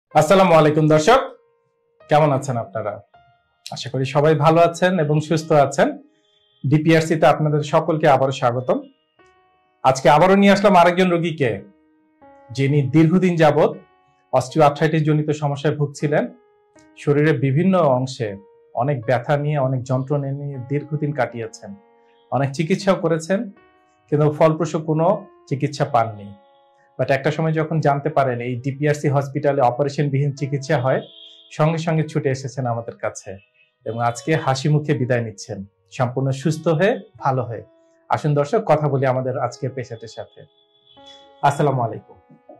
আসসালামু আলাইকুম দর্শক, কেমন আছেন আপনারা? আশা করি সবাই ভালো আছেন এবং সুস্থ আছেন। ডিপিআরসি তে আপনাদের সকলকে আবারও স্বাগতম। আজকে আবারও নিয়ে আসলাম আরেকজন রোগীকে, যিনি দীর্ঘদিন যাবৎ অস্টিওআর্থ্রাইটিস জনিত সমস্যায় ভুগছিলেন। শরীরের বিভিন্ন অংশে অনেক ব্যথা নিয়ে, অনেক যন্ত্রণা নিয়ে দীর্ঘদিন কাটিয়েছেন। অনেক চিকিৎসাও করেছেন, কিন্তু ফলপ্রসূ কোনো চিকিৎসা পাননি। বাট একটা সময় যখন জানতে পারেন এই ডিপিআরসি হসপিটালে অপারেশনবিহীন চিকিৎসা হয়, সঙ্গে সঙ্গে ছুটে এসেছেন আমাদের কাছে এবং আজকে হাসি মুখে বিদায় নিচ্ছেন, সম্পূর্ণ সুস্থ হয়ে, ভালো হয়ে। আসুন দর্শক, কথা বলি আমাদের আজকের পেশেন্টের সাথে। আসসালামু আলাইকুম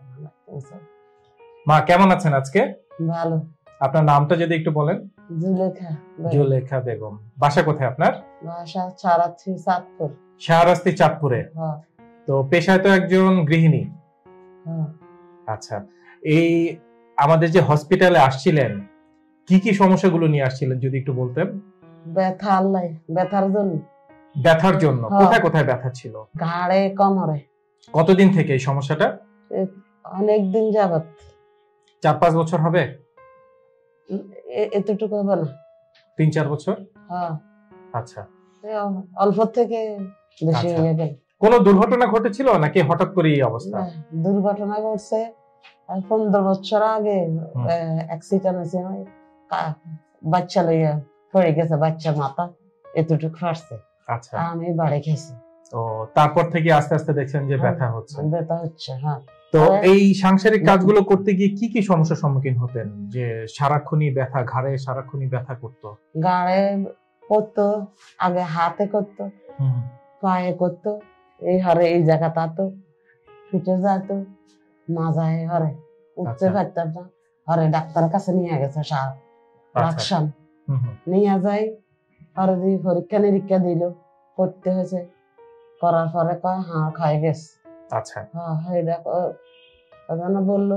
মা, কেমন আছেন আজকে? ভালো। আপনার নামটা যদি একটু বলেন। জুলেখা। জুলেখা বেগম। বাসা কোথায় আপনার? বাসা শাহরাস্তি চাঁদপুর। শাহরাস্তি চাঁদপুরে। তো পেশায় তো একজন গৃহিণী। আচ্ছা, এই আমাদের যে হসপিটালে আসছিলেন, কি কি সমস্যাগুলো নিয়ে আসছিলেন যদি একটু বলতেন? ব্যথা, আল্লাহ ব্যথার জন্য। ব্যথার জন্য কোথায় কোথায় ব্যথা ছিল? ঘাড়ে, কোমরে। কতদিন থেকে এই সমস্যাটা? অনেক দিন যাবত। 4-5 বছর হবে? এতটুকু হবে না। 3-4 বছর। আচ্ছা, অল্প থেকে বেশি হয়ে গেল। কোন দুর্ঘটনা ঘটেছিল নাকি হঠাৎ করে এই অবস্থা? দুর্ঘটনা ঘটছে 15 বছর আগে। অ্যাক্সিডেন্ট হয়েছে, বাচ্চা লইয়া পড়ে গেছে, বাচ্চার মাথা এতটুকু ফাটছে। আচ্ছা, আমি বাড়ি খেয়েছি। ও তারপর থেকে আস্তে আস্তে দেখছেন যে ব্যথা হচ্ছে। ব্যথা হচ্ছে, হ্যাঁ। তো এই সাংসারিক কাজগুলো করতে গিয়ে কি কি সমস্যার সম্মুখীন হতেন? যে সারাক্ষণই ব্যথা, ঘাড়ে সারাক্ষণই ব্যথা করতো? ঘাড়ে করতো, আগে হাতে করতো, পায়ে করতো, এই হারে এই জায়গা তাতো, ফিটে যাতো, মাজায় হরে উঠতে পারতাম না। হরে ডাক্তারের কাছে নিয়ে গেছে, রাকসান নিয়ে যাই। হরে দিয়ে পরীক্ষা নিরীক্ষা দিল, করতে হয়েছে। করার পরে কয় হ্যাঁ খাই গেছে। আচ্ছা, হ্যাঁ, বললো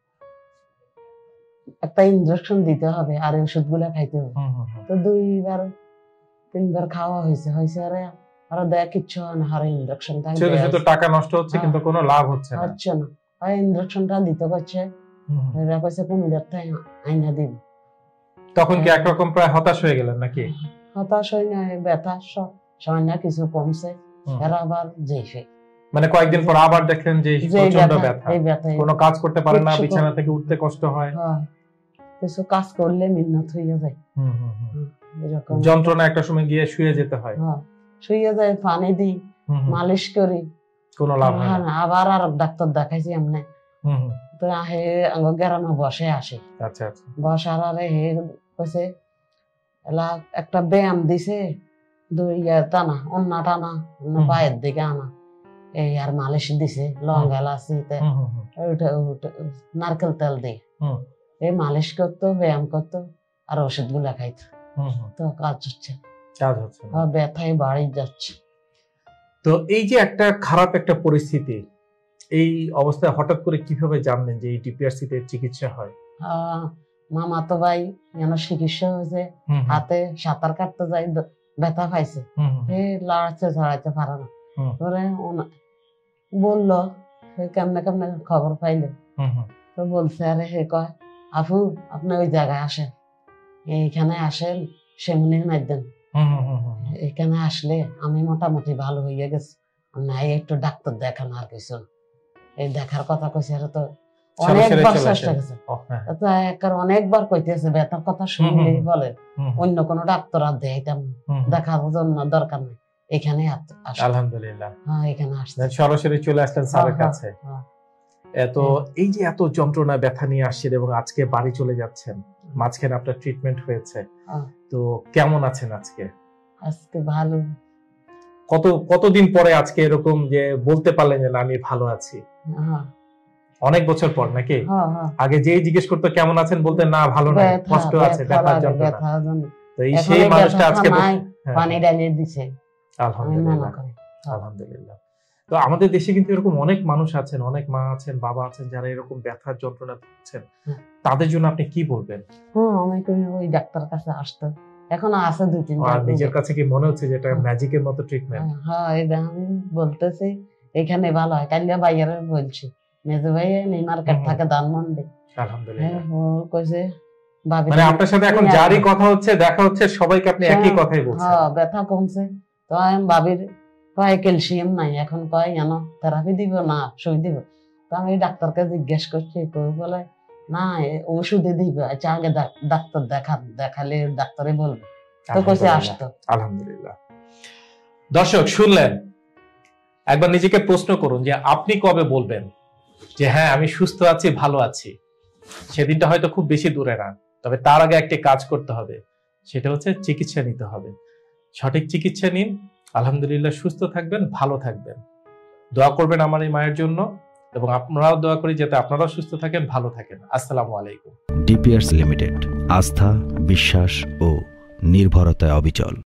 একটা ইনজেকশন দিতে হবে আর ওষুধ গুলা খাইতে হবে। তো 2-3 বার খাওয়া হয়েছে। আরো দেখ কিচ্ছু হয় না, আর ইনজেকশনটা টাকা নষ্ট হচ্ছে, কিন্তু কোনো লাভ হচ্ছে না। আর ইনজেকশনটা দিতে পারছে, এরা কইছে কুমিরের থেকে আইনা দিব। তখন কি একরকম প্রায় হতাশ হয়ে গেলেন নাকি? হতাশ হই না, ব্যথা সামান্য কিছু কমছে, এরা আবার যেইফে। মানে কয়েকদিন পর আবার দেখেন যে প্রচন্ড ব্যথা, কোনো কাজ করতে পারেন না, বিছানা থেকে উঠতে কষ্ট হয়। কিছু কাজ করলে মিন্নত হইয়া যায়, এরকম যন্ত্রণা একটা সময় গিয়ে শুয়ে যেতে হয়। শুয়ে যায়, পানি দিই, মালিশ করি, কোনো লাভ হয় না। আবার আর ডাক্তার দেখাইছি এমনি। তো হে গ্রামে বসে আসে। আচ্ছা আচ্ছা, বসার আরে হে কইছে এলা একটা ব্যায়াম দিছে, টানা অন্য টানা, পায়ের দিকে আনা, এই আর মালিশ দিছে, লং এলাচিতে নারকেল তেল দিয়ে এই মালিশ করতো, ব্যায়াম করতো আর ওষুধ গুলা খাইতো। তো কাজ হচ্ছে, ব্যথায় বাড়ি যাচ্ছে। তো এই যে একটা খারাপ একটা পরিস্থিতি, এই অবস্থায় হঠাৎ করে কিভাবে জানলেন যে এই ডিপিআরসি তে চিকিৎসা হয়? মামাতো ভাই চিকিৎসা হয়েছে, হাতে সাঁতার কাটতে যাই, ব্যথা পাইছে, লড়াইতে ঝড়াইতে পারে না। বললো কেমনে কেমনে খবর পাইলে, তো বলছে আরে হে কয় আপু আপনি ওই জায়গায় আসেন, এইখানে আসেন, সেমনি নাই দেন, এখানে আসলে আমি মোটামুটি ভালো হইয়া গেছি, নাই একটু ডাক্তার দেখান আর কিছু। এই দেখার কথা কইছে, তো অনেকবার চেষ্টা গেছে, অনেকবার কইতেছে ব্যথার কথা শুনলেই বলে অন্য কোন ডাক্তার আর দেখাইতাম, দেখার জন্য দরকার নেই, এখানে আলহামদুলিল্লাহ এখানে আসছে, সরাসরি চলে আসলেন স্যারের কাছে। তো এই যে এত যন্ত্রণা ব্যথা নিয়ে আসছেন এবং আজকে বাড়ি চলে যাচ্ছেন, মাঝখানে আপনার ট্রিটমেন্ট হয়েছে, তো কেমন আছেন আজকে? আজকে ভালো। কতদিন পরে আজকে এরকম যে বলতে পারলেন যে আমি ভালো আছি? অনেক বছর পর নাকি? আগে যেই জিজ্ঞেস করতো কেমন আছেন, বলতেন না ভালো নাই, কষ্ট আছে, ব্যথার যন্ত্রণা। তো এই সেই মানুষটা আজকে পানি ঢালিয়ে দিছে। আলহামদুলিল্লাহ, আলহামদুলিল্লাহ। তো আমাদের দেশে কিন্তু এরকম অনেক মানুষ আছেন, অনেক মা আছেন, বাবা আছেন যারা এরকম ব্যথার যন্ত্রণা ভুগছেন, তাদের জন্য আপনি কি বলবেন? ওই ডাক্তার কাছে আসতো, এখন আছে 2-3 টা। নিজের কাছে কি মনে হচ্ছে যে এটা ম্যাজিকের মতো ট্রিটমেন্ট? হ্যাঁ, এটা আমি বলতেছি এখানে ভালো হয়, কালিয়া বাইরে বলছি মেজো ভাই নিউ মার্কেট থাকে ধানমন্ডি। আলহামদুলিল্লাহ। ও কইছে ভাবি মানে আপনার সাথে এখন যারই কথা হচ্ছে দেখা হচ্ছে সবাইকে আপনি একই কথাই বলছেন। হ্যাঁ ব্যথা কমছে। তো আমি ভাবির কয় ক্যালসিয়াম নাই, এখন কয় কেন থেরাপি দিব না সুই দিব। তো আমি ডাক্তারকে জিজ্ঞেস করছি, তো বলে না ওষুধে দিবে। আচ্ছা আগে ডাক্তার দেখালে ডাক্তারে বলবে। তো কইছে আসতো। আলহামদুলিল্লাহ। দর্শক শুনলেন, একবার নিজেকে প্রশ্ন করুন যে আপনি কবে বলবেন যে হ্যাঁ আমি সুস্থ আছি, ভালো আছি। সেদিনটা হয়তো খুব বেশি দূরে না, তবে তার আগে একটি কাজ করতে হবে, সেটা হচ্ছে চিকিৎসা নিতে হবে। সঠিক চিকিৎসা নিন, আলহামদুলিল্লাহ সুস্থ থাকবেন, ভালো থাকবেন। দোয়া করবেন আমার এই মায়ের জন্য, এবং আপনারাও দোয়া করি যাতে আপনারাও সুস্থ থাকেন, ভালো থাকেন। আসসালামু আলাইকুম। ডিপিআরস লিমিটেড, আস্থা, বিশ্বাস ও নির্ভরতায় অবিচল।